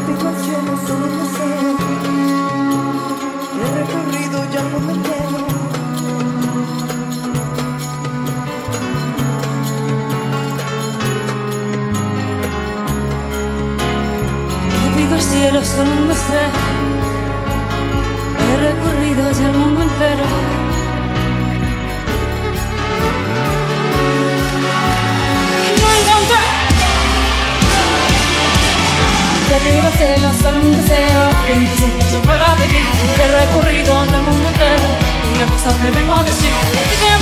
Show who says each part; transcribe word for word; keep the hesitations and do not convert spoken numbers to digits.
Speaker 1: pido al cielo solo un deseo. He recorrido ya el mundo entero.
Speaker 2: Le pido al cielo solo un deseo. He recorrido ya el mundo entero. Le pido al cielo solo un deseo, que mi siempre se pueda vivir. He recorrido el mundo entero y me gusta me vengo a decir.